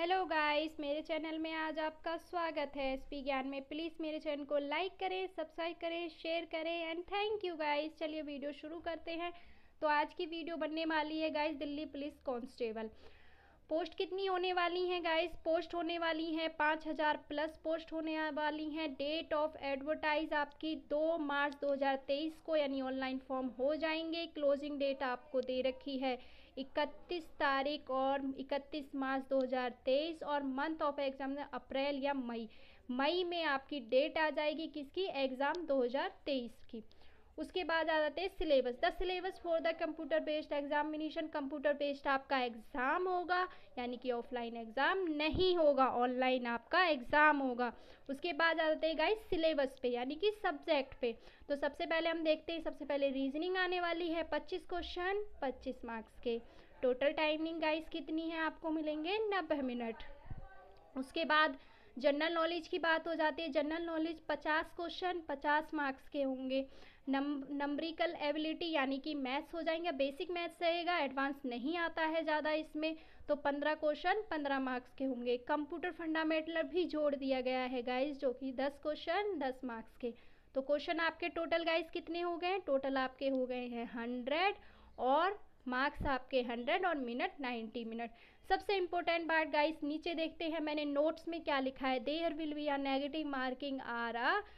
Hello guys, मेरे channel में आज आपका स्वागत है एसपी ज्ञान में। प्लीज़ मेरे चैनल को लाइक करें, सब्सक्राइब करें, शेयर करें एंड थैंक यू गाइस। चलिए वीडियो शुरू करते हैं। तो आज की वीडियो बनने वाली है guys Delhi police constable. Post कितनी होने वाली हैं गाइस? पोस्ट होने वाली हैं 5000 प्लस पोस्ट होने वाली हैं। डेट ऑफ एडवर्टाइज आपकी 2 मार्च 2023 को, यानी ऑनलाइन फॉर्म हो जाएंगे। क्लोजिंग डेट आपको दे रखी है 31 तारीख और 31 मार्च 2023 और मंथ ऑफ एग्जाम अप्रैल या मई में आपकी डेट आ जाएगी किसकी? एग्ज़ाम 2023 की। उसके बाद आ जाते हैं syllabus. The syllabus for the computer based examination. Computer based आपका एग्ज़ाम होगा, यानी कि ऑफलाइन एग्ज़ाम नहीं होगा, ऑनलाइन आपका एग्ज़ाम होगा। उसके बाद आ जाते हैं गाइस सिलेबस पे, यानी कि सब्जेक्ट पे। तो सबसे पहले हम देखते हैं, सबसे पहले रीजनिंग आने वाली है। 25 क्वेश्चन 25 मार्क्स के। टोटल टाइमिंग गाइस कितनी है? आपको मिलेंगे 90 मिनट। उसके बाद जनरल नॉलेज की बात हो जाती है। जनरल नॉलेज 50 क्वेश्चन 50 मार्क्स के होंगे। नंबरिकल एबिलिटी यानी कि मैथ्स हो जाएंगे। बेसिक मैथ्स रहेगा, एडवांस नहीं आता है ज़्यादा इसमें, तो 15 क्वेश्चन 15 मार्क्स के होंगे। कंप्यूटर फंडामेंटल भी जोड़ दिया गया है गाइस, जो कि 10 क्वेश्चन 10 मार्क्स के। तो क्वेश्चन आपके टोटल गाइस कितने हो गए? टोटल आपके हो गए हैं 100 और मार्क्स आपके 100 और मिनट 90 मिनट। सबसे इम्पोर्टेंट बात गाइस नीचे देखते हैं मैंने नोट्स में क्या लिखा है। There will be a negative marking or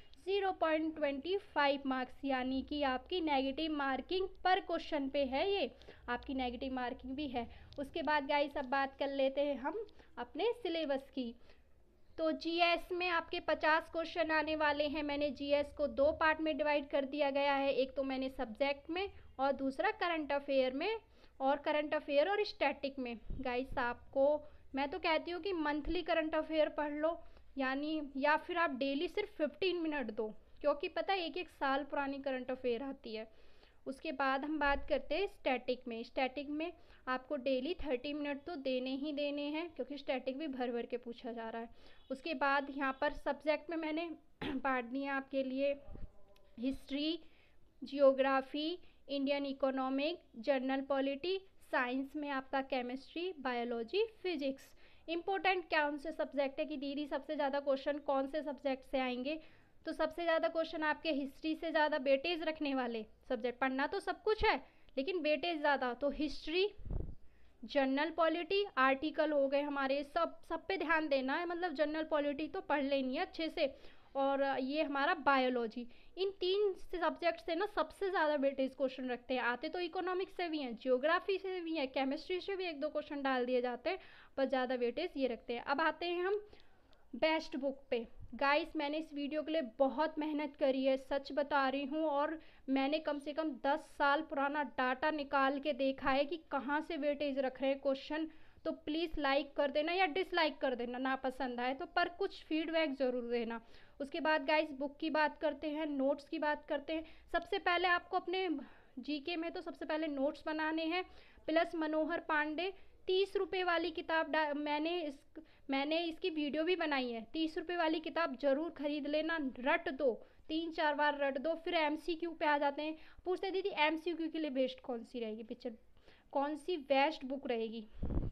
0.25 marks, यानी कि आपकी नेगेटिव मार्किंग पर क्वेश्चन पे है, ये आपकी नेगेटिव मार्किंग भी है। उसके बाद गाइस अब बात कर लेते हैं हम अपने सिलेबस की। तो जीएस में आपके 50 क्वेश्चन आने वाले हैं। मैंने जीएस को 2 पार्ट में डिवाइड कर दिया गया है। एक तो मैंने सब्जेक्ट में और दूसरा करंट अफेयर में, और करंट अफेयर और स्टैटिक में। गाइस आपको मैं तो कहती हूँ कि मंथली करंट अफेयर पढ़ लो, यानी या फिर आप डेली सिर्फ 15 मिनट दो, क्योंकि पता है 1-1 साल पुरानी करंट अफेयर आती है। उसके बाद हम बात करते हैं स्टैटिक में। स्टैटिक में आपको डेली 30 मिनट तो देने ही देने हैं, क्योंकि स्टैटिक भी भर भर के पूछा जा रहा है। उसके बाद यहाँ पर सब्जेक्ट में मैंने बांट दिया आपके लिए history, geography, Indian economic, general polity, science में आपका केमिस्ट्री, बायोलॉजी, फिजिक्स। इंपॉर्टेंट कौन से सब्जेक्ट है कि दीदी सबसे ज़्यादा क्वेश्चन कौन से सब्जेक्ट से आएंगे? तो सबसे ज़्यादा क्वेश्चन आपके हिस्ट्री से ज़्यादा वेटेज रखने वाले सब्जेक्ट। पढ़ना तो सब कुछ है लेकिन वेटेज ज़्यादा, तो हिस्ट्री, जनरल पॉलिटी, आर्टिकल हो गए हमारे, सब पे ध्यान देना है। मतलब जनरल पॉलिटी तो पढ़ लेनी है अच्छे से, और ये हमारा बायोलॉजी। इन 3 सब्जेक्ट से ना सबसे ज़्यादा वेटेज क्वेश्चन रखते हैं। आते तो इकोनॉमिक्स से भी हैं, जियोग्राफी से भी हैं, केमिस्ट्री से भी 1-2 क्वेश्चन डाल दिए जाते हैं, पर ज़्यादा वेटेज ये रखते हैं। अब आते हैं हम बेस्ट बुक पे। गाइस मैंने इस वीडियो के लिए बहुत मेहनत करी है, सच बता रही हूँ, और मैंने कम से कम 10 साल पुराना डाटा निकाल के देखा है कि कहाँ से वेटेज रख रहे हैं क्वेश्चन। तो प्लीज़ लाइक कर देना या डिसलाइक कर देना ना पसंद आए तो, पर कुछ फीडबैक ज़रूर देना। उसके बाद गाइस बुक की बात करते हैं, नोट्स की बात करते हैं। सबसे पहले आपको अपने जीके में तो सबसे पहले नोट्स बनाने हैं। प्लस मनोहर पांडे 30 रुपये वाली किताब मैंने इसकी वीडियो भी बनाई है। 30 रुपये वाली किताब जरूर खरीद लेना, रट दो, 3-4 बार रट दो। फिर एमसीक्यू पे आ जाते हैं, पूछते दीदी एमसीक्यू के लिए बेस्ट कौन सी रहेगी पिक्चर, कौन सी बेस्ट बुक रहेगी?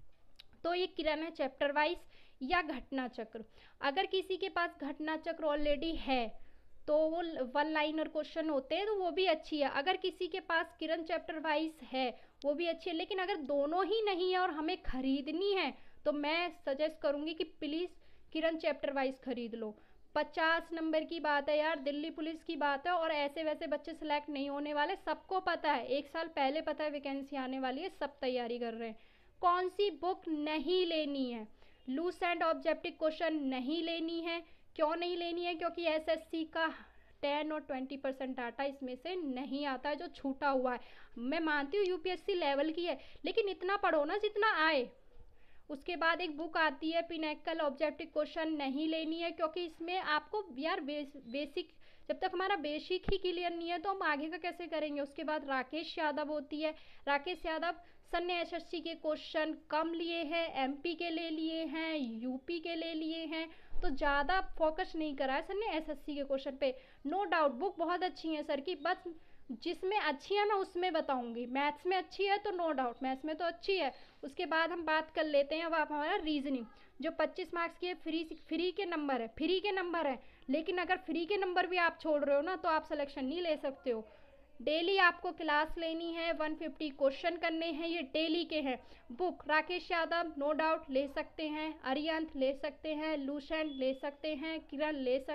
तो ये किरण है चैप्टर वाइज या घटना चक्र। अगर किसी के पास घटना चक्र ऑलरेडी है तो वो 1 लाइनर क्वेश्चन होते हैं, तो वो भी अच्छी है। अगर किसी के पास किरण चैप्टर वाइज है वो भी अच्छी है, लेकिन अगर दोनों ही नहीं है और हमें खरीदनी है तो मैं सजेस्ट करूँगी कि प्लीज़ किरण चैप्टर वाइज खरीद लो। 50 नंबर की बात है यार, दिल्ली पुलिस की बात है, और ऐसे वैसे बच्चे सिलेक्ट नहीं होने वाले, सबको पता है। 1 साल पहले पता है वैकेंसी आने वाली है, सब तैयारी कर रहे हैं। कौन सी बुक नहीं लेनी है? लूज एंड ऑब्जेक्टिव क्वेश्चन नहीं लेनी है। क्यों नहीं लेनी है? क्योंकि एसएससी का 10 और 20% डाटा इसमें से नहीं आता है, जो छूटा हुआ है। मैं मानती हूँ यूपीएससी लेवल की है, लेकिन इतना पढ़ो ना जितना आए। उसके बाद एक बुक आती है पिनेकल ऑब्जेक्टिव क्वेश्चन, नहीं लेनी है, क्योंकि इसमें आपको यार बेसिक, जब तक हमारा बेसिक ही क्लियर नहीं है तो हम आगे का कैसे करेंगे। उसके बाद राकेश यादव होती है। राकेश यादव सर ने एसएससी के क्वेश्चन कम लिए हैं, एमपी के ले लिए हैं, यूपी के ले लिए हैं, तो ज़्यादा फोकस नहीं करा है सर ने एसएससी के क्वेश्चन पे। नो डाउट बुक बहुत अच्छी है सर की, बस जिसमें अच्छी है मैं उसमें बताऊंगी। मैथ्स में अच्छी है तो नो डाउट मैथ्स में तो अच्छी है। उसके बाद हम बात कर लेते हैं अब आप हमारा रीजनिंग, जो 25 मार्क्स की है, फ्री के नंबर है, लेकिन अगर फ्री के नंबर भी आप छोड़ रहे हो ना तो आप सिलेक्शन नहीं ले सकते हो। डेली आपको क्लास लेनी है, 150 क्वेश्चन करने हैं, ये डेली के हैं। Book Rakesh Yadav no doubt ले सकते हैं, अरियंत ले सकते हैं, लूसेंट ले सकते हैं, किरण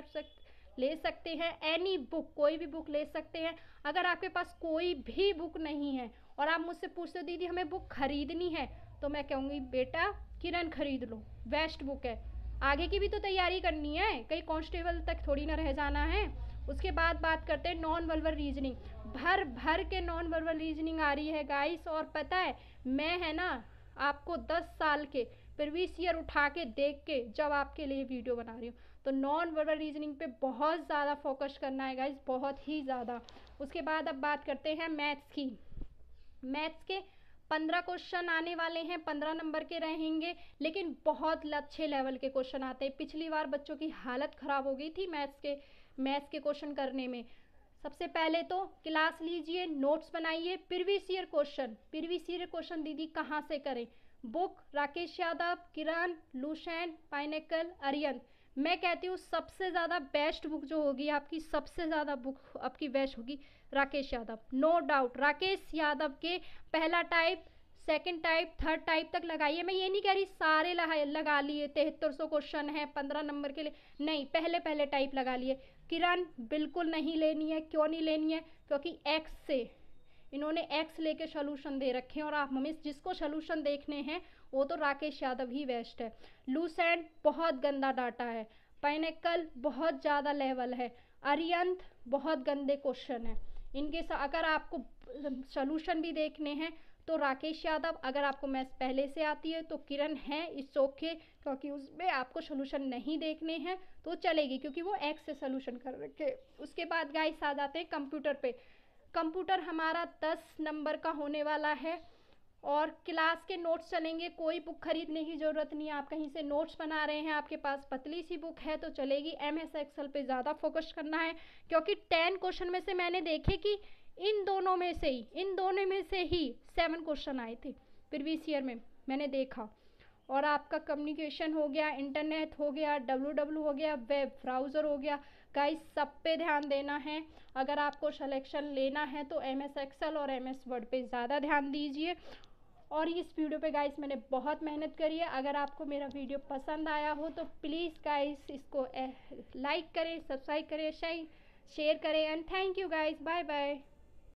ले सकते हैं, एनी बुक कोई भी बुक ले सकते हैं। अगर आपके पास कोई भी बुक नहीं है और आप मुझसे पूछते दीदी हमें बुक खरीदनी है, तो मैं कहूँगी बेटा किरण खरीद लो, बेस्ट बुक है। आगे की भी तो तैयारी करनी है, कहीं कांस्टेबल तक थोड़ी ना रह जाना है। उसके बाद बात करते हैं नॉन वर्बल रीजनिंग। भर भर के नॉन वर्बल रीजनिंग आ रही है गाइस, और पता है मैं है ना आपको 10 साल के प्रीवियस ईयर उठा के देख के जब आपके लिए वीडियो बना रही हूँ, तो नॉन वर्बल रीजनिंग पे बहुत ज़्यादा फोकस करना है गाइस, बहुत ही ज़्यादा। उसके बाद अब बात करते हैं मैथ्स की। मैथ्स के 15 क्वेश्चन आने वाले हैं, 15 नंबर के रहेंगे, लेकिन बहुत अच्छे लेवल के क्वेश्चन आते हैं। पिछली बार बच्चों की हालत ख़राब हो गई थी मैथ्स के क्वेश्चन करने में। सबसे पहले तो क्लास लीजिए, नोट्स बनाइए, प्रीवियस ईयर क्वेश्चन दीदी कहाँ से करें? Book Rakesh Yadav, Kiran, Lucent, Pinnacle, Arihant. मैं कहती हूँ सबसे ज़्यादा बेस्ट बुक जो होगी आपकी, सबसे ज़्यादा बुक आपकी बेस्ट होगी राकेश यादव, नो डाउट। राकेश यादव के पहला type, second type, third type तक लगाइए। मैं ये नहीं कह रही सारे लगा लिए, 7300 क्वेश्चन है 15 नंबर के लिए, नहीं, पहले पहले टाइप लगा लिए। किरण बिल्कुल नहीं लेनी है, क्यों नहीं लेनी है? क्योंकि एक्स से इन्होंने एक्स लेके सोल्यूशन दे रखे हैं, और आप हमें जिसको सोल्यूशन देखने हैं वो तो राकेश यादव ही बेस्ट है। लूसेंट बहुत गंदा डाटा है, पाइनेकल बहुत ज़्यादा लेवल है, अरियंत बहुत गंदे क्वेश्चन है। इनके साथ अगर आपको सोल्यूशन भी देखने हैं तो राकेश यादव, अगर आपको मैथ्स पहले से आती है तो किरण है, इट्स ओके, क्योंकि उसमें आपको सोल्यूशन नहीं देखने हैं तो चलेगी, क्योंकि वो एक्स से सोल्यूशन कर रखे। उसके बाद गाइस आ जाते हैं कंप्यूटर पे। कंप्यूटर हमारा 10 नंबर का होने वाला है, और क्लास के नोट्स चलेंगे, कोई बुक खरीदने की ज़रूरत नहीं है। आप कहीं से नोट्स बना रहे हैं, आपके पास पतली सी बुक है तो चलेगी। MS एक्सेल पे ज़्यादा फोकस करना है, क्योंकि 10 क्वेश्चन में से मैंने देखे कि इन दोनों में से ही 7 क्वेश्चन आए थे प्रीवियस ईयर में, मैंने देखा। और आपका कम्युनिकेशन हो गया, इंटरनेट हो गया, WW हो गया, वेब ब्राउज़र हो गया, गाइस सब पे ध्यान देना है। अगर आपको सिलेक्शन लेना है तो MS एक्सेल और MS वर्ड पे ज़्यादा ध्यान दीजिए। और इस वीडियो पे गाइस मैंने बहुत मेहनत करी है। अगर आपको मेरा वीडियो पसंद आया हो तो प्लीज़ गाइस इसको लाइक करें, सब्सक्राइब करें, शेयर करें, and thank you guys, bye bye.